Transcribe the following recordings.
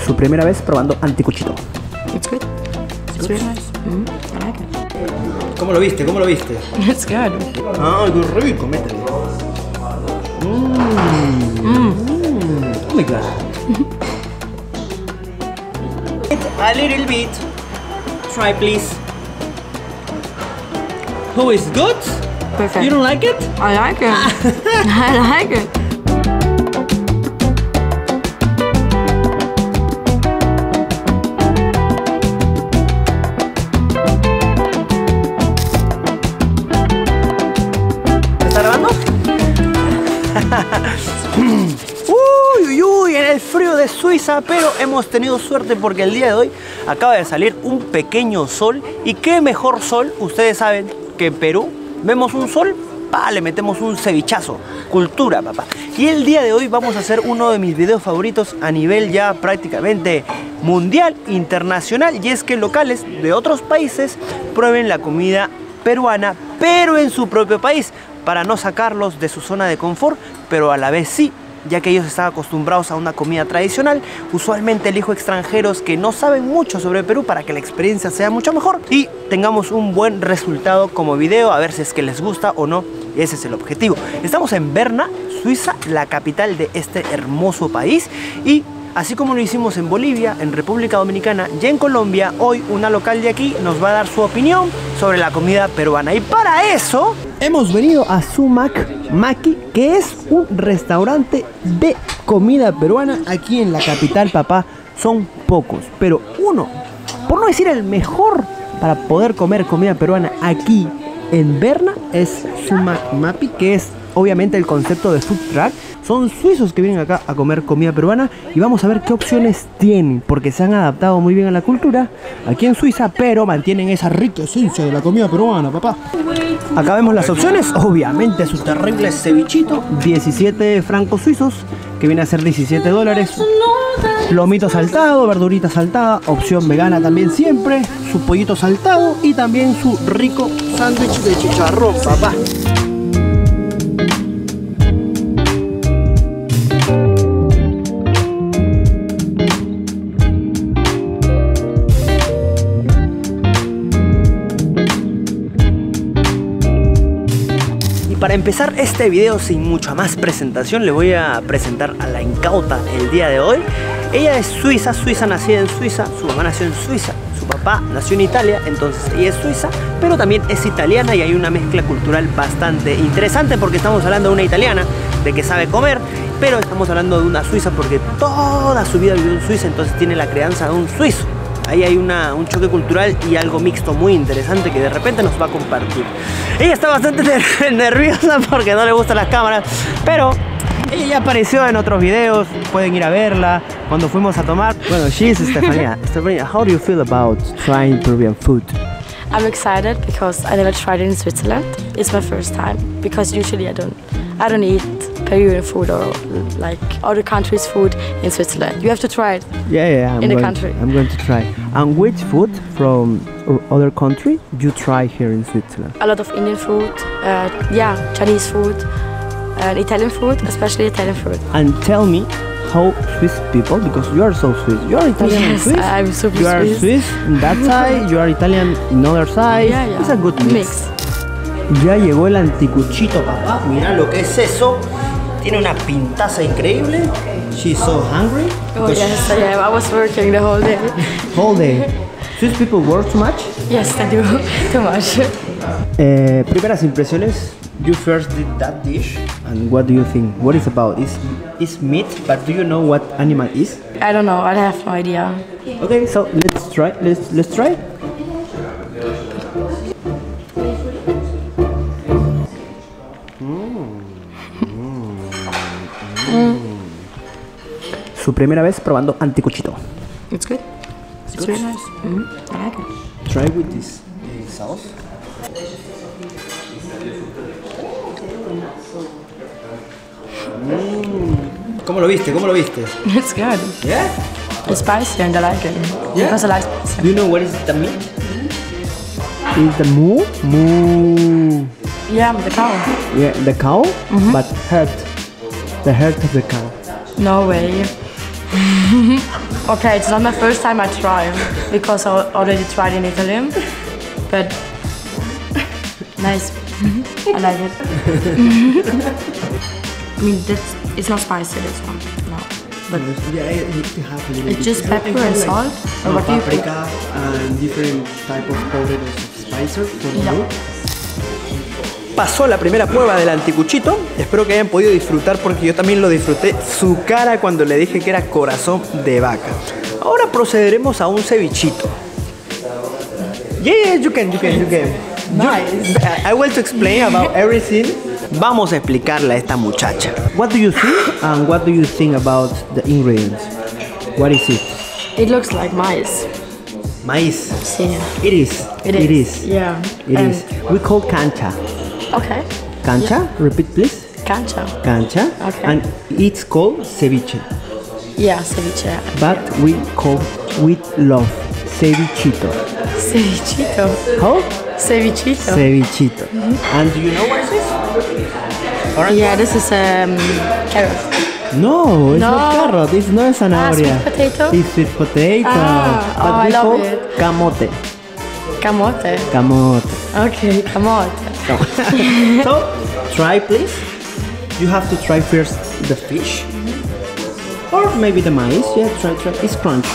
Su primera vez probando anticuchito. It's good. It's really nice. I like it. ¿Cómo lo viste? ¿Cómo lo viste? It's good. Ah, qué rico, métele. Oh my god. A little bit. Try, please. Who is good? Perfect. You don't like it? I like it. I like it. ¿Está grabando? Uy, en el frío de Suiza, pero hemos tenido suerte porque el día de hoy acaba de salir un pequeño sol. Y qué mejor sol, ustedes saben que en Perú vemos un sol, le metemos un cevichazo, cultura, papá. Y el día de hoy vamos a hacer uno de mis videos favoritos a nivel ya prácticamente mundial, internacional, y es que locales de otros países prueben la comida peruana, pero en su propio país, para no sacarlos de su zona de confort, pero a la vez sí, ya que ellos están acostumbrados a una comida tradicional. Usualmente elijo extranjeros que no saben mucho sobre Perú para que la experiencia sea mucho mejor y tengamos un buen resultado como video, a ver si es que les gusta o no. Ese es el objetivo. Estamos en Berna, Suiza, la capital de este hermoso país, y así como lo hicimos en Bolivia, en República Dominicana y en Colombia, hoy una local de aquí nos va a dar su opinión sobre la comida peruana. Y para eso hemos venido a Sumac Maki, que es un restaurante de comida peruana aquí en la capital, papá. Son pocos, pero uno, por no decir el mejor, para poder comer comida peruana aquí en Berna es Sumac Maki, que es obviamente el concepto de food truck. Son suizos que vienen acá a comer comida peruana y vamos a ver qué opciones tienen, porque se han adaptado muy bien a la cultura aquí en Suiza, pero mantienen esa rica esencia de la comida peruana, papá. Acá vemos las opciones, obviamente su terrible cevichito, 17 francos suizos, que viene a ser 17 dólares. Lomito saltado, verdurita saltada, opción vegana también siempre, su pollito saltado y también su rico sándwich de chicharrón, papá. Para empezar este video sin mucha más presentación, le voy a presentar a la incauta el día de hoy. Ella es suiza, nacida en Suiza, su mamá nació en Suiza, su papá nació en Italia, entonces ella es suiza, pero también es italiana, y hay una mezcla cultural bastante interesante porque estamos hablando de una italiana de que sabe comer, pero estamos hablando de una suiza porque toda su vida vivió en Suiza, entonces tiene la crianza de un suizo. Ahí hay un choque cultural y algo mixto muy interesante que de repente nos va a compartir. Ella está bastante nerviosa porque no le gustan las cámaras, pero ella ya apareció en otros videos, pueden ir a verla cuando fuimos a tomar. Bueno, she is Stefania. Stefania, how do you feel about trying Peruvian food? I'm excited because I never tried it in Switzerland. It's my first time because usually I don't eat Peruvian food or like other countries' food in Switzerland. You have to try it. Yeah, in the country. I'm going to try. And which food from other country you try here in Switzerland? A lot of Indian food, Chinese food, and Italian food, especially Italian food. And tell me how Swiss people, because you are so Swiss. You are Italian and Swiss. I'm super You are Swiss in that side, you are Italian in other side. Yeah. It's a good mix. Ya llegó el anticuchito, papá. Mira lo que es eso. Tiene una pintaza increíble. She's so hungry. Oh yes, I was working the whole day. Whole day. Swiss people work too much? Yes, I do. Too much. Primeras impresiones. You first did that dish, and what do you think? What is about? It's meat, but do you know what animal is? I don't know. I have no idea. Okay, so let's try. Let's try. Su primera vez probando anticuchito. It's good. It's really nice. I like it. Try with this sauce. ¿Cómo lo viste? ¿Cómo lo viste? It's good. Yeah? It's spicy and I like it. Yeah? Because I like spicy. Do you know what is the meat? Is the moo? Moo. Yeah, the cow. Yeah, the cow, but heart. The heart of the cow. No way. Okay, it's not my first time I try because I already tried in Italy, but nice. I like it. I mean, it's not spicy, this one. No. But yeah, it have a little it's bit. just pepper and salt. Or what do you put? Paprika and different type of powders of spices for you. Pasó la primera prueba del anticuchito. Espero que hayan podido disfrutar porque yo también lo disfruté. Su cara cuando le dije que era corazón de vaca. Ahora procederemos a un cevichito. Yeah, you can. Nice. I will to explain about everything. Vamos a explicarle a esta muchacha. What do you think and what do you think about the ingredients? What is it? It looks like maize. Maíz. Sí. It is. It is. Yeah. It is. We call cancha. Okay. Cancha? Yeah. Repeat please. Cancha. Cancha. Okay. And it's called ceviche. Yeah, ceviche. But we call with love cevichito. Cevichito. How? Cevichito. Cevichito. And do you know what is this? Orange Yeah, one? this is carrot. No, it's No. not carrot. It's not zanahoria. sweet potato? It's sweet potato. Ah, But oh, I we love call it. camote. Camote. Camote. Okay, camote. So, try please. You have to try first the fish. Or maybe the maize. Yeah, try. It's crunch.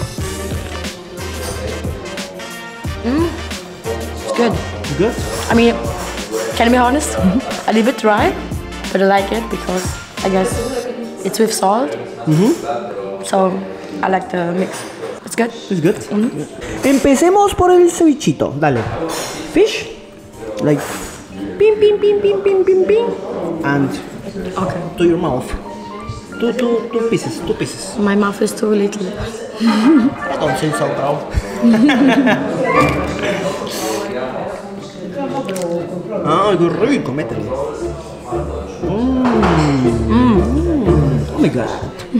It's good. Good? I mean, can I be honest? A little bit dry, but I like it because I guess it's with salt. So I like the mix. It's good. It's good. Empecemos por el cevichito. Dale. Fish. Like ping, ping, ping, ping, ping, ping, ping. And Okay. to your mouth. Two pieces. My mouth is too little. Don't say so, bro. Ah, qué rico, métele. Oh my god.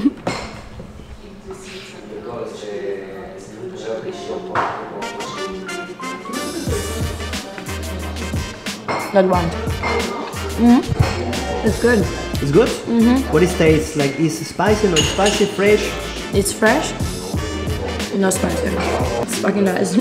That one. It's good. It's good? What is taste? Like, is it spicy, not spicy, fresh? It's fresh. No spicy. It's fucking nice.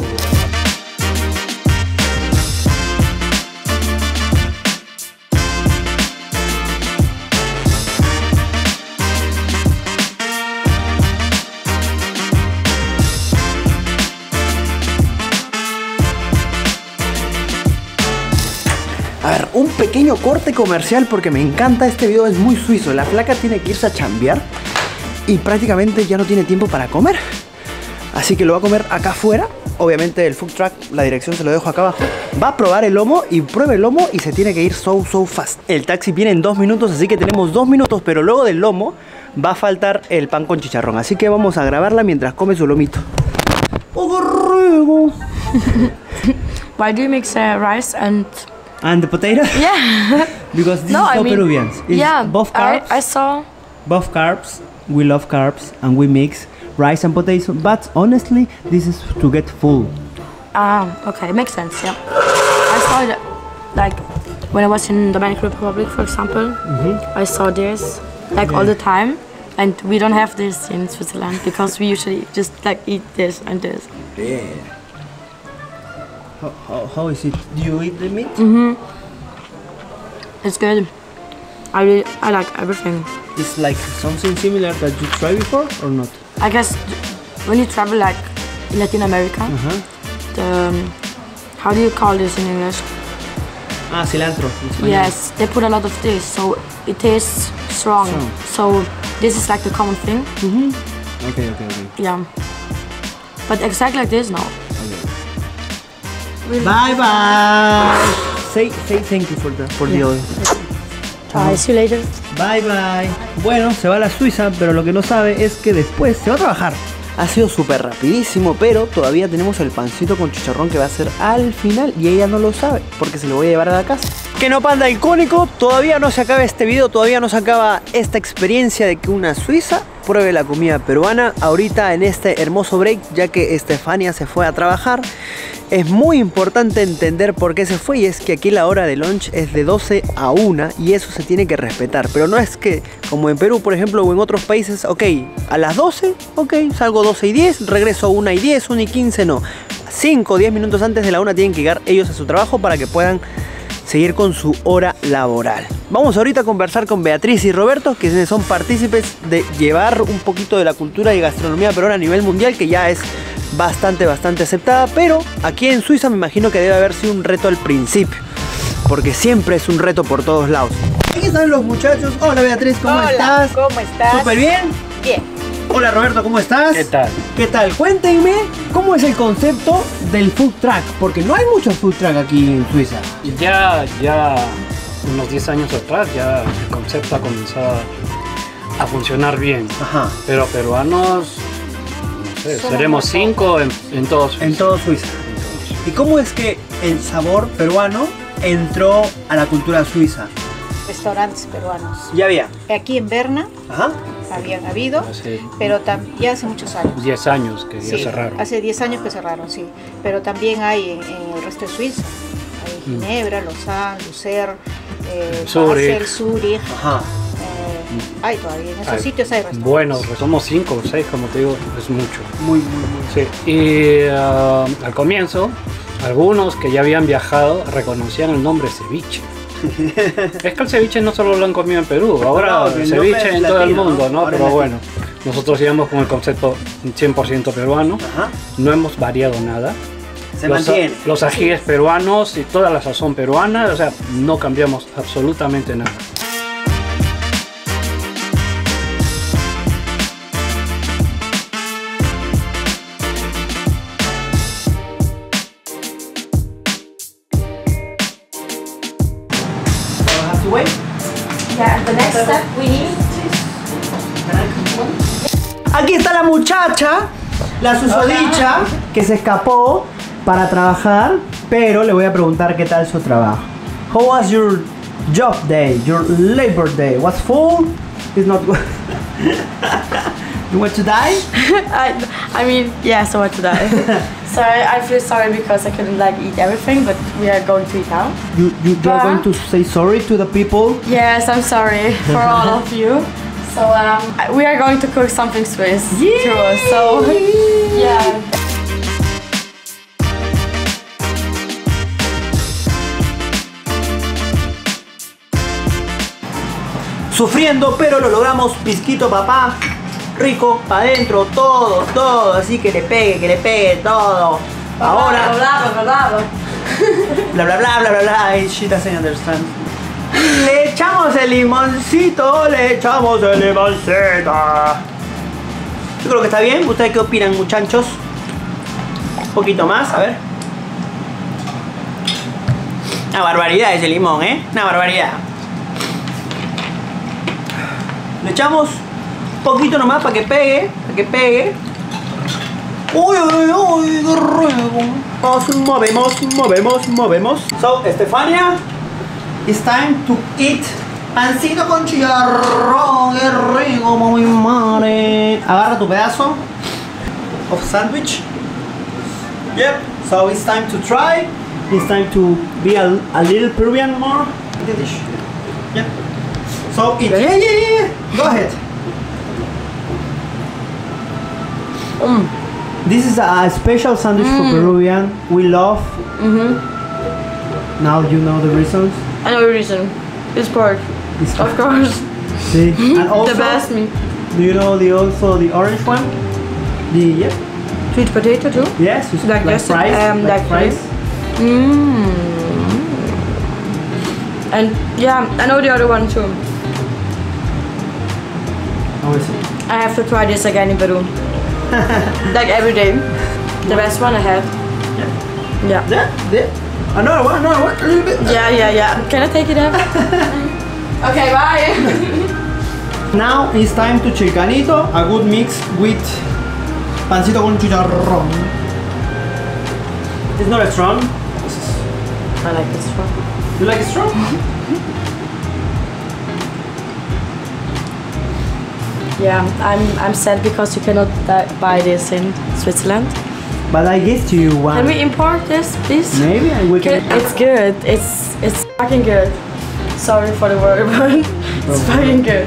A ver, un pequeño corte comercial porque me encanta este video, es muy suizo. La flaca tiene que irse a chambear y prácticamente ya no tiene tiempo para comer. Así que lo va a comer acá afuera. Obviamente el food truck, la dirección se lo dejo acá abajo. Va a probar el lomo y prueba el lomo y se tiene que ir so fast. El taxi viene en 2 minutos, así que tenemos 2 minutos, pero luego del lomo va a faltar el pan con chicharrón. Así que vamos a grabarla mientras come su lomito. ¡Oh, Why do you mix rice and... And the potato? Yeah. Because this No, is I so mean, Peruvians. It's yeah, both carbs. I saw. Both carbs. We love carbs and we mix rice and potato. But honestly, this is to get full. Okay, makes sense, yeah. I saw it, like, when I was in Dominican Republic, for example, I saw this, like, all the time. And we don't have this in Switzerland because we usually just, like, eat this and this. Yeah. How is it? Do you eat the meat? It's good. I like everything. It's like something similar that you tried before or not? I guess when you travel, like, in Latin America, how do you call this in English? Ah, cilantro. Yes, they put a lot of this, so it tastes strong. So this is like the common thing. Okay. Yeah. But exactly like this, no. Bye bye. Say thank you for the audience. See you later. Bye bye. Bueno, se va a la Suiza, pero lo que no sabe es que después se va a trabajar. Ha sido súper rapidísimo, pero todavía tenemos el pancito con chicharrón que va a ser al final y ella no lo sabe porque se lo voy a llevar a la casa. Que no, panda icónico, todavía no se acaba este video, todavía no se acaba esta experiencia de que una suiza pruebe la comida peruana ahorita en este hermoso break, ya que Estefania se fue a trabajar es muy importante entender por qué se fue, y es que aquí la hora de lunch es de 12 a 1 y eso se tiene que respetar. Pero no es que, como en Perú, por ejemplo, o en otros países, ok, a las 12, ok, salgo 12 y 10, regreso a 1 y 10, 1 y 15, no. 5 o 10 minutos antes de la 1 tienen que llegar ellos a su trabajo para que puedan seguir con su hora laboral. Vamos ahorita a conversar con Beatriz y Roberto, que son partícipes de llevar un poquito de la cultura y gastronomía peruana a nivel mundial, que ya es bastante aceptada, pero aquí en Suiza me imagino que debe haber sido un reto al principio, porque siempre es un reto por todos lados. Aquí están los muchachos. Hola Beatriz, ¿cómo estás? ¿Cómo estás? ¿Súper bien? Bien. Hola Roberto, ¿cómo estás? ¿Qué tal? ¿Qué tal? Cuéntenme cómo es el concepto del food truck, porque no hay muchos food truck aquí en Suiza. Ya unos 10 años atrás ya el concepto ha comenzado a funcionar bien. Ajá. Pero peruanos, no sé, seremos 5 en todo Suiza. En todo Suiza. ¿Y cómo es que el sabor peruano entró a la cultura suiza? Restaurantes peruanos. Ya había. Aquí en Berna Ajá. habían habido, Hace pero ya hace muchos años. 10 años que ya Sí, cerraron. hace 10 años que cerraron, sí. Pero también hay en el resto de Suiza. Hay Ginebra, Lausanne, Lucerne, Zúrich. Basel, Zúrich. Ajá. Hay todavía, en esos Ay, sitios hay restaurantes. Bueno, pues somos 5 o 6, como te digo, es mucho. Muy. Sí. Y al comienzo, algunos que ya habían viajado reconocían el nombre ceviche. Es que el ceviche no solo lo han comido en Perú, ahora No, el el ceviche nombre es en todo el latino, mundo, ¿no? ¿no? Ahora Pero es bueno, nosotros íbamos con el concepto 100% peruano, Ajá. no hemos variado nada. Se mantiene. Los ajíes peruanos y toda la sazón peruana, o sea, no cambiamos absolutamente nada. Yeah, the next step we need Aquí está la muchacha, la susodicha, que se escapó para trabajar, pero le voy a preguntar qué tal su trabajo. How was your job day, your labor day? Was full? It's not good. You want to die? I mean, yes, I want to die. So I feel sorry because I couldn't like eat everything, but we are going to eat now. You are going to say sorry to the people? Yes, I'm sorry for all of you. So we are going to cook something Swiss to us. So yeah. Sufriendo, pero lo logramos. Pisquito, papá. Rico, pa' adentro, todo. Así que le pegue todo. Ahora. Bla bla bla bla bla bla. She doesn't understand. Le echamos el limoncito. Yo creo que está bien. ¿Ustedes qué opinan, muchachos? Un poquito más, a ver. Una barbaridad ese limón, ¿eh? Una barbaridad. Le echamos un poquito nomás para que pegue. Uy, qué rico. Movemos. So, Estefania, it's time to eat pancito con chicharrón. Qué rico, muy madre. Agarra tu pedazo of sandwich. Yep. So it's time to try. It's time to be a little Peruvian more. Look at this. Yep. So eat. Yeah. Go ahead. This is a special sandwich for Peruvian. We love. Now you know the reasons. I know the reason. It's pork. It's Of course. See? And also, The best meat. do you know also the orange one? The Sweet potato too. yes, it's Like this, fries. like fries. And yeah, I know the other one too. How is it? I have to try this again in Peru. Like every day. The best one I had. Yeah. Yeah. Another one, a little bit. Yeah. Can I take it out? Okay, bye. Now it's time to chilcanito, a good mix with pancito con chicharrón. It's not as strong. I like this one. You like it strong? Yeah, I'm sad because you cannot buy this in Switzerland. But I guess you want. Can we import this, please? Maybe and we can. It's good. It's fucking good. Sorry for the word, but it's fucking good.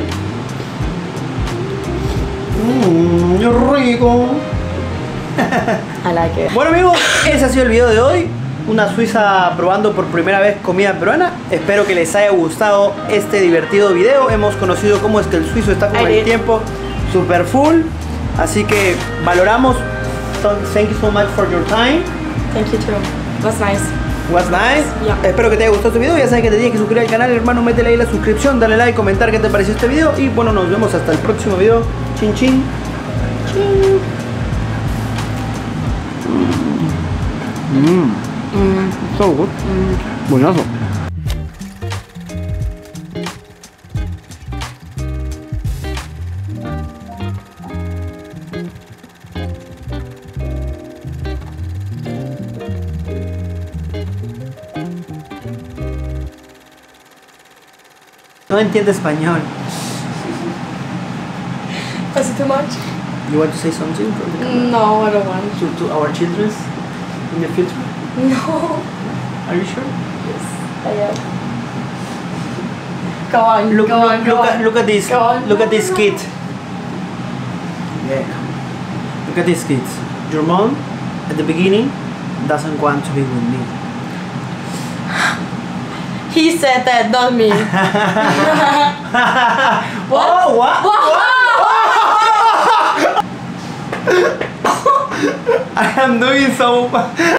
Rico. I like it. Bueno amigos, ese ha sido el video de hoy. Una suiza probando por primera vez comida peruana. Espero que les haya gustado este divertido video. Hemos conocido cómo es que el suizo está con el tiempo super full. Así que valoramos. Thank you so much for your time. Thank you too. Was nice. Was nice. Yeah. Espero que te haya gustado este video. Ya sabes que te tienes que suscribir al canal, hermano. Métele ahí la suscripción, dale like, comentar qué te pareció este video. Y bueno, nos vemos hasta el próximo video. Chin chin. Chin. So good. Buenazo. No entiende español. Was it too much? You want to say something from the camera? No, I don't want. To our children in the future? No. Are you sure? Yes, I am. Go on. Look, go look, on. Go look, on. look at this. Go on. Look at this kid. Yeah. Look at this kid. Your mom, at the beginning, doesn't want to be with me. He said that, not me. What? Oh, what? What? I am doing so.